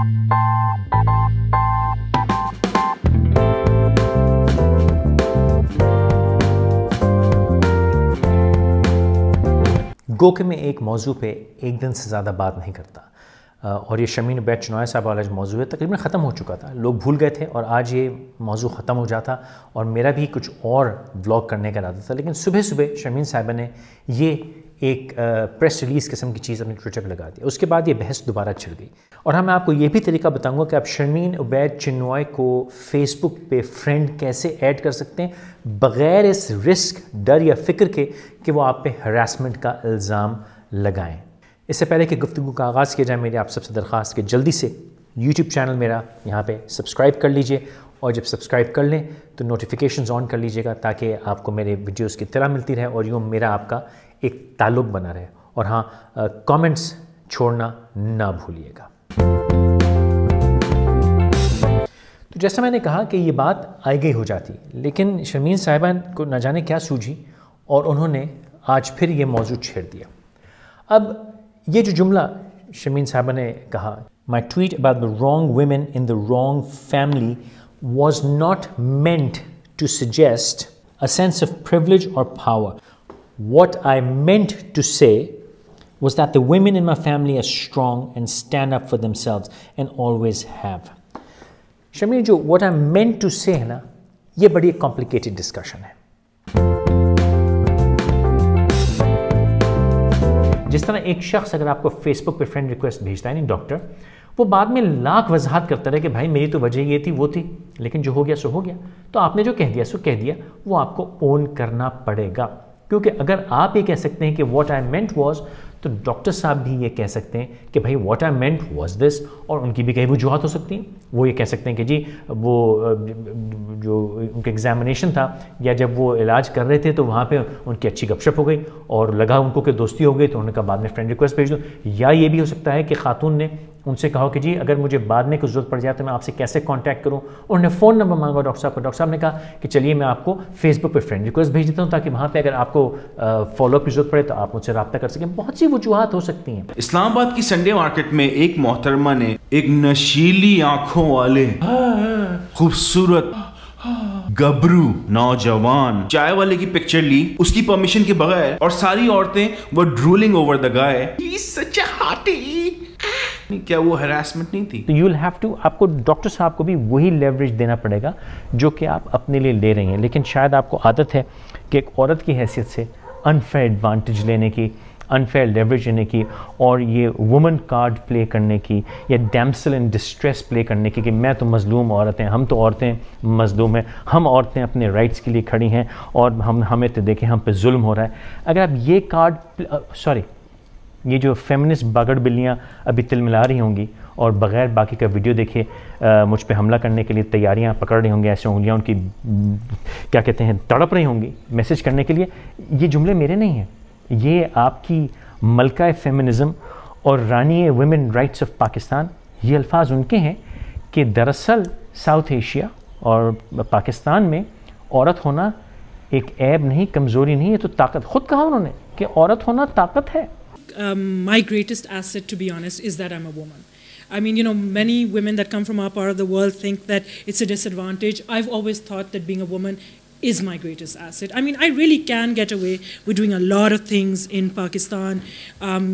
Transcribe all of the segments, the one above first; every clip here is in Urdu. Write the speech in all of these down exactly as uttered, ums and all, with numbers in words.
गो के मैं एक मौजू पे एक दिन से ज़्यादा बात नहीं करता और ये शर्मीन उबैद चिनॉय साहब वाला जो मौजू है तकरीबन ख़त्म हो चुका था, लोग भूल गए थे और आज ये मौजू ख़त्म हो जाता और मेरा भी कुछ और व्लॉग करने का इरादा था। लेकिन सुबह सुबह शर्मीन साहिबा ने ये एक प्रेस रिलीज़ किस्म की चीज़ अपने ट्विटर पर लगा दी, उसके बाद ये बहस दोबारा छिड़ गई। और हाँ, मैं आपको ये भी तरीका बताऊंगा कि आप शर्मीन उबैद चिनॉय को फेसबुक पे फ्रेंड कैसे ऐड कर सकते हैं बग़ैर इस रिस्क, डर या फ़िक्र के कि वो आप पे हरासमेंट का इल्ज़ाम लगाएं। इससे पहले कि गुफ्तगू का आगाज़ किया जाए, मेरी आप सबसे दरख्वास्त कि जल्दी से यूट्यूब चैनल मेरा यहाँ पे सब्सक्राइब कर लीजिए और जब सब्सक्राइब कर लें तो नोटिफिकेशंस ऑन कर लीजिएगा ताकि आपको मेरे वीडियोस की इत्तला मिलती रहे और यूँ मेरा आपका एक ताल्लुक़ बना रहे। और हाँ, कमेंट्स छोड़ना ना भूलिएगा। तो जैसा मैंने कहा कि ये बात आई गई हो जाती, लेकिन शर्मीन साहिबा को न जाने क्या सूझी और उन्होंने आज फिर ये मौजू छेड़ दिया। अब ये जो जुमला शर्मीन साहिबा ने कहा, My tweet about the wrong women in the wrong family was not meant to suggest a sense of privilege or power. What I meant to say was that the women in my family are strong and stand up for themselves and always have. Sharmin, जो what I meant to say है ना, ये बड़ी एक complicated discussion है। जिस तरह एक शख्स अगर आपको फेसबुक पे फ्रेंड रिक्वेस्ट भेजता है नहीं डॉक्टर, वो बाद में लाख वजाहत करता रहे कि भाई मेरी तो वजह ये थी वो थी, लेकिन जो हो गया सो हो गया। तो आपने जो कह दिया सो कह दिया, वो आपको ओन करना पड़ेगा। क्योंकि अगर आप ये कह सकते हैं कि व्हाट आई मेंट वाज, तो डॉक्टर साहब भी ये कह सकते हैं कि भाई what I meant was this, और उनकी भी कई वजूहत हो सकती हैं। वो ये कह सकते हैं कि जी वो जो उनका एग्जामिनेशन था या जब वो इलाज कर रहे थे तो वहाँ पे उनकी अच्छी गपशप हो गई और लगा उनको कि दोस्ती हो गई, तो उन्होंने कहा बाद में फ्रेंड रिक्वेस्ट भेज दो। या ये भी हो सकता है कि खातून ने उनसे कहा कि जी अगर मुझे बाद में कुछ ज़रूरत पड़ जाए तो मैं आपसे कैसे कांटेक्ट करूं। उन्होंने फ़ोन नंबर मांगा डॉक्टर साहब को। डॉक्टर साहब ने कहा कि चलिए मैं आपको फेसबुक पे फ्रेंड रिक्वेस्ट भेज देता हूं ताकि वहाँ पे अगर आपको फॉलोअप की ज़रूरत पड़े तो आप मुझसे रब्ता कर सकें। बहुत सी वजूहत हो सकती हैं। इस्लामाबाद की संडे मार्केट में एक मोहतरमा ने एक नशीली आंखों वाले खूबसूरत गबरू नौजवान चाय वाले की पिक्चर ली उसकी परमिशन के बगैर, और सारी औरतें वो drooling over the guy. He is such a hottie. क्या वो हैरेसमेंट नहीं थी? तो यू विल हैव टू, आपको डॉक्टर साहब को भी वही लेवरेज देना पड़ेगा जो कि आप अपने लिए ले रही हैं। लेकिन शायद आपको आदत है कि एक औरत की हैसियत से अनफेयर एडवांटेज लेने की, अनफेयर लेवरेज लेने की और ये वुमन कार्ड प्ले करने की या डैम्सल इन डिस्ट्रेस प्ले करने की कि मैं तो मज़लूम औरत हैं, हम तो औरतें मज़लूम हैं, हम औरतें अपने राइट्स के लिए खड़ी हैं और हम हमें तो देखें हम पे जुल्म हो रहा है। अगर आप ये कार्ड, सॉरी ये जो फेमिनिस्ट बागड़ बिल्लियाँ अभी तिलमिला रही होंगी और बग़ैर बाकी का वीडियो देखे मुझ पे हमला करने के लिए तैयारियां पकड़ रही होंगी, ऐसे उंगलियां उनकी क्या कहते हैं तड़प रही होंगी मैसेज करने के लिए, ये जुमले मेरे नहीं हैं। ये आपकी मलका फेमिनिज़म और रानी वुमेन राइट्स ऑफ पाकिस्तान, ये अल्फाज उनके हैं कि दरअसल साउथ एशिया और पाकिस्तान में औरत होना एक ऐब नहीं, कमज़ोरी नहीं है, तो ताकत। खुद कहा उन्होंने कि औरत होना ताकत है। Um, my greatest asset, to be honest, is that I'm a woman. I mean, you know, many women that come from our part of the world think that it's a disadvantage. I've always thought that being a woman is my greatest asset. I mean, I really can get away with doing a lot of things in Pakistan. Um,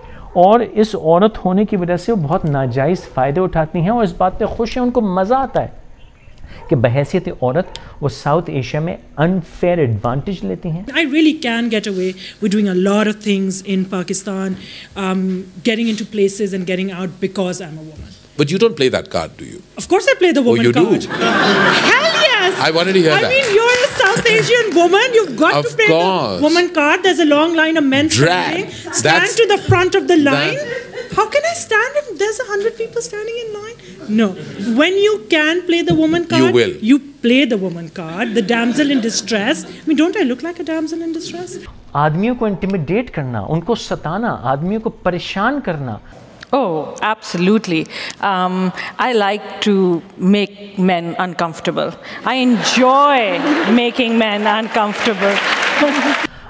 और इस औरत होने की वजह से वो बहुत नाजायज़ फ़ायदे उठाती हैं और इस बात पे खुश हैं, उनको मज़ा आता है कि बहैसियत औरत वो साउथ एशिया में अनफेयर एडवांटेज लेती हैं। I really can get away with doing a lot of things in Pakistan, um, getting into places and getting out because I'm a woman. But you don't play that card, do you? Of course I play the woman oh, you card. do? Hell yes! I wanted to hear I that. I mean, you're a South Asian woman. You've got of to play course. the woman card. There's a long line of men standing. Stand That's, to the front of the line. How can I stand if there's a hundred people standing in line? No. When you can play the woman card, you will. You play the woman card, the damsel in distress. I mean, don't I look like a damsel in distress? आदमियों को इंटिमिडेट करना, उनको सताना, आदमियों को परेशान करना। Oh, absolutely. Um, I like to make men uncomfortable. I enjoy making men uncomfortable.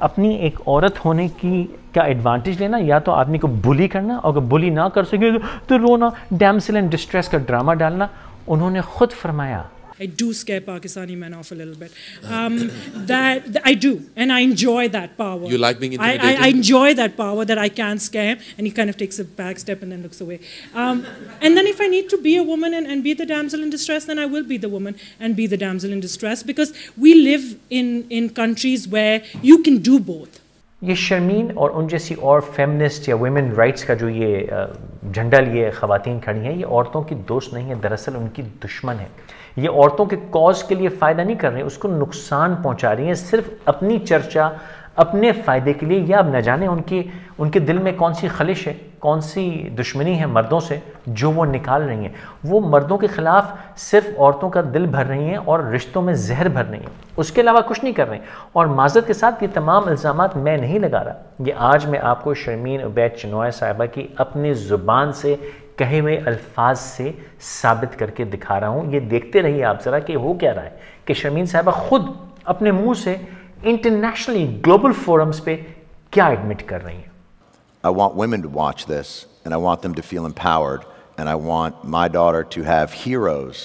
اپنی ایک عورت ہونے کی کا ایڈوانٹیج لینا, یا تو آدمی کو بلی کرنا, اور اگر بلی نہ کر سکے تو رونا, ڈیمسل ان ڈسٹریس کا ڈرامہ ڈالنا. انہوں نے خود فرمایا, I do scare Pakistani men off a little bit. Um, that, that I do, and I enjoy that power. You like being intimidated? I, I, I enjoy that power that I can scare him, and he kind of takes a back step and then looks away. Um, and then if I need to be a woman and, and be the damsel in distress, then I will be the woman and be the damsel in distress, because we live in, in countries where you can do both. یہ شرمین اور ان جیسی اور فیمنسٹ یا ویمن رائٹس کا جو یہ جھنڈا لیے خواتین کھڑی ہیں, یہ عورتوں کی دوست نہیں ہے, دراصل ان کی دشمن ہے. یہ عورتوں کے کاز کے لیے فائدہ نہیں کر رہی ہیں, اس کو نقصان پہنچا رہی ہیں, صرف اپنی چرچا اپنے فائدے کے لیے. یا اب نہ جانے ان کی ان کے دل میں کون سی خلش ہے, کون سی دشمنی ہے مردوں سے جو وہ نکال رہی ہیں. وہ مردوں کے خلاف صرف عورتوں کا دل بھر رہی ہیں اور رشتوں میں زہر بھر رہی ہیں, اس کے علاوہ کچھ نہیں کر رہی ہیں. اور معذرت کے ساتھ یہ تمام الزامات میں نہیں لگا رہا, یہ آج میں آپ کو شرمین عبید چنوائے صاحبہ کی اپنی زبان سے کہے ہوئے الفاظ سے ثابت کر کے دکھا رہا ہوں. یہ دیکھتے رہیے آپ ذرا کہ ہو کیا رہا ہے, کہ شرمین صاحبہ خود اپنے منہ سے انٹرنیشنلی گلوبل فورمز پہ کیا ایڈمٹ کر رہی ہیں. I want women to watch this, and I want them to feel empowered, and I want my daughter to have heroes.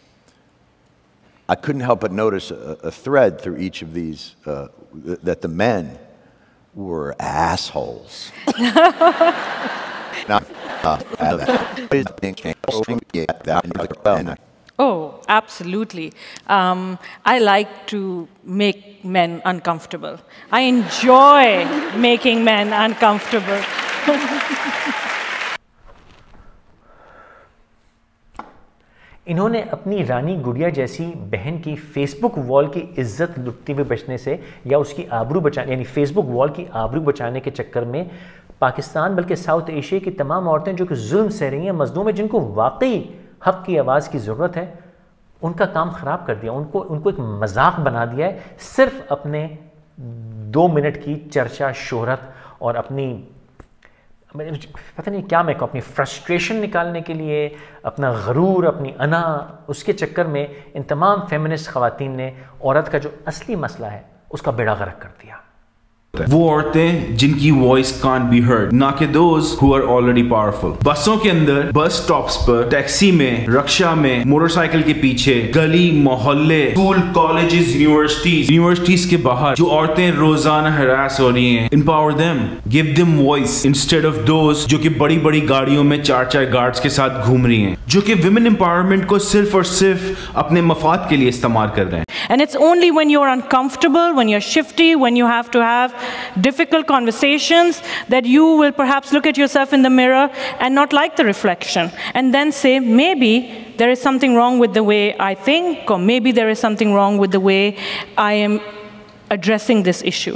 I couldn't help but notice a, a thread through each of these, uh, that the men were assholes. Now, uh, Oh, absolutely. Um, I like to make men uncomfortable. I enjoy making men uncomfortable. انہوں نے اپنی رانی گڑیا جیسی بہن کی فیس بک وال کی عزت لٹتے ہوئے بچنے سے, یا اس کی آبرو بچانے, یعنی فیس بک وال کی آبرو بچانے کے چکر میں پاکستان بلکہ ساؤتھ ایشیا کی تمام عورتیں جو کہ ظلم سہ رہی ہیں, مظلوم ہیں, جن کو واقعی حق کی آواز کی ضرورت ہے, ان کا کام خراب کر دیا, ان کو ان کو ایک مذاق بنا دیا ہے, صرف اپنے دو منٹ کی چرچا, شہرت اور اپنی پتہ نہیں کیا میں کہوں, اپنی فرسٹریشن نکالنے کے لیے, اپنا غرور, اپنی انا, اس کے چکر میں ان تمام فیمنسٹ خواتین نے عورت کا جو اصلی مسئلہ ہے اس کا بیڑا غرق کر دیا. وہ عورتیں جن کی وائس کانٹ بی ہرڈ, نہ کہ those who are already powerful. بسوں کے اندر, بس سٹاپس پر, ٹیکسی میں, رکشا میں, موٹر سائیکل کے پیچھے, گلی محلے, اسکول, کالجز, یونیورسٹیز یونیورسٹیز کے باہر جو عورتیں روزانہ ہراس ہو رہی ہیں, empower them, give them voice instead of those جو کہ بڑی بڑی گاڑیوں میں چار چار گارڈز کے ساتھ گھوم رہی ہیں, جو کہ ویمن امپاورمنٹ کو صرف اور صرف اپنے مفاد کے لیے استعمال کر رہے ہیں. And it's only when you're uncomfortable, when you're shifty, when you have to have difficult conversations, that you will perhaps look at yourself in the mirror and not like the reflection, and then say, maybe there is something wrong with the way I think, or maybe there is something wrong with the way I am addressing this issue.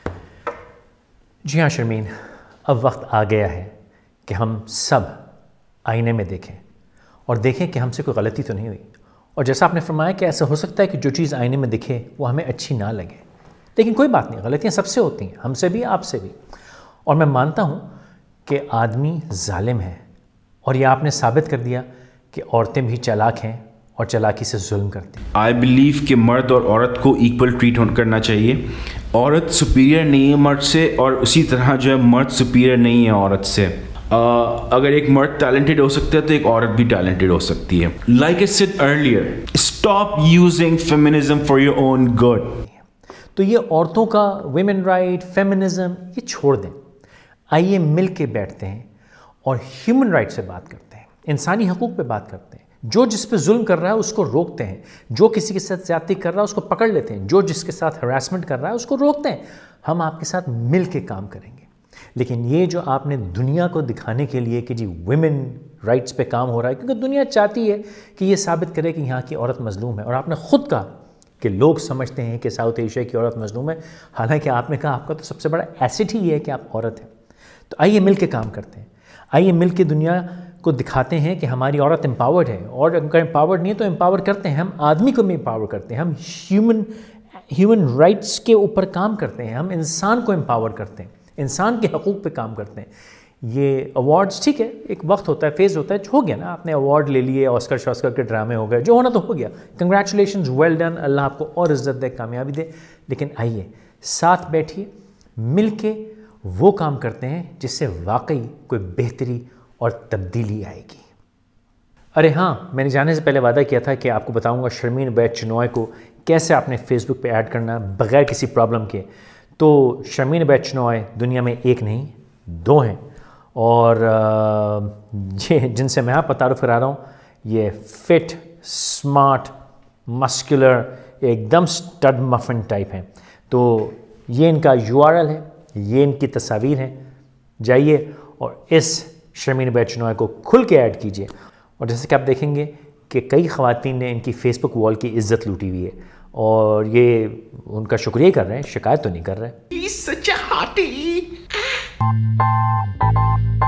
جی ہاں شرمین, اب وقت آ گیا ہے کہ ہم سب آئینے میں دیکھیں اور دیکھیں کہ ہم سے کوئی غلطی تو نہیں ہوئی. اور جیسا آپ نے فرمایا کہ ایسا ہو سکتا ہے کہ جو چیز آئینے میں دکھے وہ ہمیں اچھی نہ لگے, لیکن کوئی بات نہیں, غلطیاں سب سے ہوتی ہیں, ہم سے بھی, آپ سے بھی. اور میں مانتا ہوں کہ آدمی ظالم ہے, اور یہ آپ نے ثابت کر دیا کہ عورتیں بھی چالاک ہیں اور چالاکی سے ظلم کرتی ہیں. آئی بلیو کہ مرد اور عورت کو ایکول ٹریٹ کرنا چاہیے. عورت سپیریئر نہیں ہے مرد سے, اور اسی طرح جو ہے مرد سپیریئر نہیں ہے عورت سے. اگر ایک مرد ٹیلنٹڈ ہو سکتا ہے تو ایک عورت بھی ٹیلنٹڈ ہو سکتی ہے. Like I said earlier, stop using feminism for your own good. تو یہ عورتوں کا ویمن رائٹ, فیمنزم, یہ چھوڑ دیں. آئیے مل کے بیٹھتے ہیں اور ہیومن رائٹ سے بات کرتے ہیں, انسانی حقوق پہ بات کرتے ہیں. جو جس پہ ظلم کر رہا ہے اس کو روکتے ہیں, جو کسی کے ساتھ زیادتی کر رہا ہے اس کو پکڑ لیتے ہیں, جو جس کے ساتھ ہراسمنٹ کر رہا ہے اس کو روکتے ہیں. ہم آپ کے ساتھ مل کے کام کریں گے. لیکن یہ جو آپ نے دنیا کو دکھانے کے لیے کہ جی ویمن رائٹس پہ کام ہو رہا ہے, کیونکہ دنیا چاہتی ہے کہ یہ ثابت کرے کہ یہاں کی عورت مظلوم ہے, اور آپ نے خود کہا کہ لوگ سمجھتے ہیں کہ ساؤتھ ایشیا کی عورت مظلوم ہے, حالانکہ آپ نے کہا آپ کا تو سب سے بڑا ایسٹ ہی یہ ہے کہ آپ عورت ہیں. تو آئیے مل کے کام کرتے ہیں, آئیے مل کے دنیا کو دکھاتے ہیں کہ ہماری عورت امپاورڈ ہے, اور اگر امپاورڈ نہیں ہے تو امپاور کرتے ہیں, ہم آدمی کو بھی امپاور کرتے ہیں, ہم ہیومن ہیومن رائٹس کے اوپر کام کرتے ہیں, ہم انسان کو امپاور کرتے ہیں, انسان کے حقوق پہ کام کرتے ہیں. یہ ایوارڈز ٹھیک ہے, ایک وقت ہوتا ہے, فیز ہوتا ہے, ہو گیا نا, آپ نے ایوارڈ لے لیے, آسکر شاسکر کے ڈرامے ہو گئے, جو ہونا تو ہو گیا, کنگریچولیشنز, ویل ڈن, اللہ آپ کو اور عزت دے, کامیابی دے. لیکن آئیے ساتھ بیٹھیے مل کے وہ کام کرتے ہیں جس سے واقعی کوئی بہتری اور تبدیلی آئے گی. ارے ہاں، میں نے جانے سے پہلے وعدہ کیا تھا کہ آپ کو بتاؤں گا شرمین عبید چنوائے کو کیسے آپ نے فیس بک پہ ایڈ کرنا بغیر کسی پرابلم کے. تو شرمین عبید چنوائے دنیا میں ایک نہیں دو ہیں، اور یہ جن سے میں آپ کو تعارف کرا رہا ہوں یہ فٹ، سمارٹ، مسکولر، ایک دم سٹڈ مفن ٹائپ ہیں. تو یہ ان کا یو آر ایل ہے، یہ ان کی تصاویر ہیں. جائیے اور اس شرمین عبید چنوائے کو کھل کے ایڈ کیجیے. اور جیسے کہ آپ دیکھیں گے کہ کئی خواتین نے ان کی فیس بک وال کی عزت لوٹی ہوئی ہے، اور یہ ان کا شکریہ کر رہے ہیں، شکایت تو نہیں کر رہے.